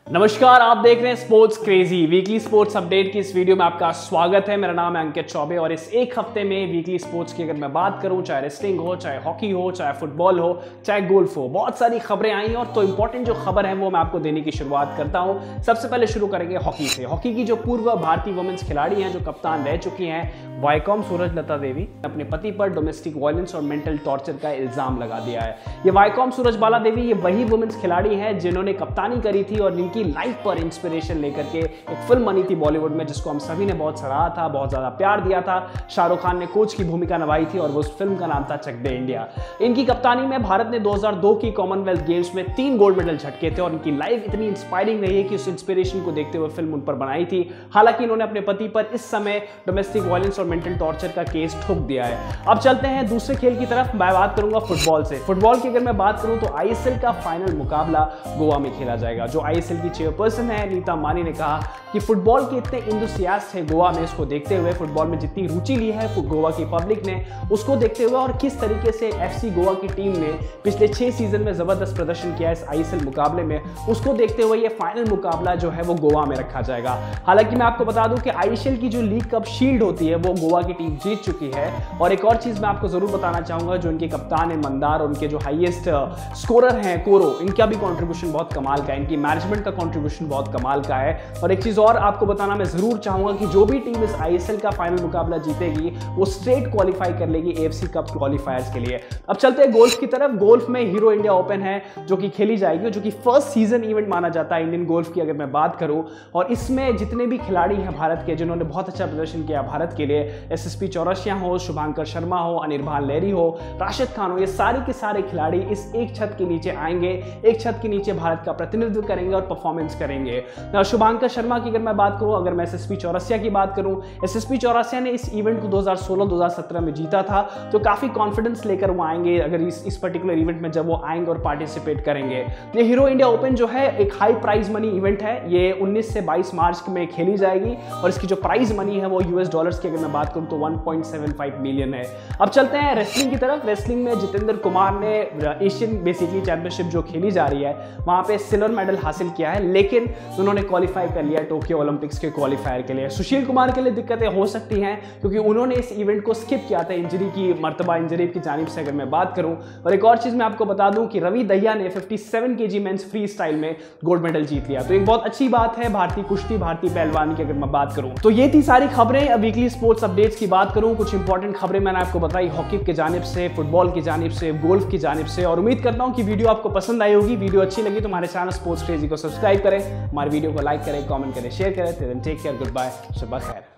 नमस्कार, आप देख रहे हैं sports crazy weekly sports update की इस वीडियो में आपका स्वागत है। मेरा नाम है अंकित चौबे और इस एक हफ्ते में वीकली स्पोर्ट्स की अगर मैं बात करूं, चाहे रेसलिंग हो, चाहे हॉकी हो, चाहे फुटबॉल हो, चाहे गोल्फ हो, बहुत सारी खबरें आई हैं और तो इंपॉर्टेंट जो खबर है वो मैं आपको देने की शुरुआत करता हूं। सबसे पहले शुरू करेंगे हॉकी से। हॉकी की जो पूर्व भारतीय वुमेन्स खिलाड़ी हैं, जो कप्तान रह चुकी हैं, वाइकॉम सूरजलता देवी, अपने पति पर डोमेस्टिक वायलेंस और मेंटल टॉर्चर का इल्जाम लगा दिया है। ये वाइकॉम सूरजबाला देवी ये वही वुमेन्स खिलाड़ी है जिन्होंने कप्तानी करी थी और जिनकी लाइफ पर इंस्पिरेशन लेकर के एक फिल्म बनी थी बॉलीवुड में, जिसको हम सभी ने बहुत सराहा था, बहुत ज्यादा प्यार दिया था। शाहरुख खान ने कोच की भूमिका निभाई थी और वो उस फिल्म का नाम था चक दे इंडिया। इनकी कप्तानी में भारत ने 2002 की कॉमनवेल्थ गेम्स में 3 गोल्ड मेडल झटके थे और इनकी लाइफ इतनी इंस्पायरिंग रही है कि उस इंस्पिरेशन को देखते हुए फिल्म उन पर बनाई थी। हालांकि इन्होंने अपने पति पर इस समय डोमेस्टिक वायलेंस और मेंटल टॉर्चर का केस ठोक दिया है। अब चलते हैं दूसरे खेल की तरफ। मैं बात करूंगा फुटबॉल से। फुटबॉल की अगर मैं बात करूं तो आईएसएल का फाइनल मुकाबला गोवा में खेला जाएगा। जो आईएसएल की चेयरपर्सन है नीता अंबानी ने कहा कि फुटबॉल के इतने इंथुसियास्ट है गोवा में, इसको देखते हुए फुटबॉल में जितनी रुचि ली है गोवा की पब्लिक ने, उसको देखते हुए और किस तरीके से एफसी गोवा की टीम ने पिछले 6 सीजन में जबरदस्त प्रदर्शन किया इस आईएसएल मुकाबले में, उसको देखते हुए ये फाइनल मुकाबला जो है वो गोवा में रखा जाएगा। हालांकि मैं आपको बता दूं कि आईएसएल की जो लीग कप शील्ड होती है वो गोवा की टीम जीत चुकी है। और एक और चीज मैं आपको जरूर बताना चाहूंगा, जो उनके कप्तान है मंदार, उनके जो हाईएस्ट स्कोरर हैं कोरो, इनका भी कंट्रीब्यूशन बहुत कमाल का है, इनकी मैनेजमेंट का कंट्रीब्यूशन बहुत कमाल का है। और एक चीज और आपको बताना मैं जरूर चाहूंगा कि जो भी टीम इस आईएसएल का फाइनल मुकाबला जीतेगी वो स्ट्रेट क्वालिफाई कर लेगी एएफसी कप क्वालिफायर्स के लिए। अब चलते हैं गोल्फ की तरफ। गोल्फ में हीरो इंडिया ओपन है जो कि खेली जाएगी, जो कि फर्स्ट सीजन इवेंट माना जाता है इंडियन गोल्फ की अगर मैं बात करूं। और इसमें जितने भी खिलाड़ी हैं भारत के जिन्होंने बहुत अच्छा प्रदर्शन किया भारत के लिए, एसएसपी चौरसिया हो, शुभांकर शर्मा हो, अनिर्बान लहरी हो, राशिद खान हो, ये सारे के सारे खिलाड़ी इस एक छत के नीचे आएंगे, एक छत के नीचे भारत का प्रतिनिधित्व करेंगे और परफॉर्मेंस करेंगे। शुभांकर शर्मा की अगर मैं बात करूं, अगर मैं एसएसपी चौरसिया की बात करूं, एसएसपी चौरसिया ने इस इवेंट को 2016-2017 में जीता था, तो काफी कॉन्फिडेंस लेकर वो आएंगे अगर इस पर्टिकुलर इवेंट में जब वो आएंगे और पार्टिसिपेट करेंगे। ये हीरो इंडिया ओपन जो है एक हाई प्राइज मनी इवेंट है। ये 19 से 22 मार्च में खेली जाएगी और इसकी जो प्राइज मनी है वो यूएस डॉलर्स की अगर मैं बात करूं तो 1.75 मिलियन है। अब चलते हैं रेसलिंग की तरफ। रेसलिंग में जितेंद्र कुमार ने एशियन बेसिकली चैंपियनशिप जो खेली जा रही है वहां पे सिल्वर मेडल हासिल किया है, लेकिन उन्होंने क्वालिफाई कर लिया टोक्यो ओलंपिक्स के क्वालिफायर के लिए। सुशील कुमार के लिए दिक्कतें हो सकती हैं क्योंकि उन्होंने इस इवेंट को स्किप किया था इंजरी की मर्तबा, इंजरी की जानिब से अगर मैं बात करूं। और एक और चीज मैं आपको बता दूं कि रवि दहिया ने 57 केजी मेंस फ्री स्टाइल में गोल्ड मेडल जीत लिया, तो एक बहुत अच्छी बात है भारतीय कुश्ती, भारतीय पहलवानी की अगर मैं बात करूं। तो ये थी सारी खबरें। अब वीकली स्पोर्ट्स अपडेट्स की बात करूं, कुछ इंपॉर्टेंट खबरें मैंने आपको बताई हॉकी की जानिब से, फुटबॉल की जानिब से, गोल्फ की जानिब से, और उम्मीद करता हूं कि वीडियो आपको पसंद आई होगी। वीडियो अच्छी लगी तो हमारे चैनल स्पोर्ट्स क्रेजी को सब्सक्राइब करें, हमारे वीडियो को लाइक करें, कमेंट करें, शेयर करें। टेक केयर, गुड बाय, सुबह खैर।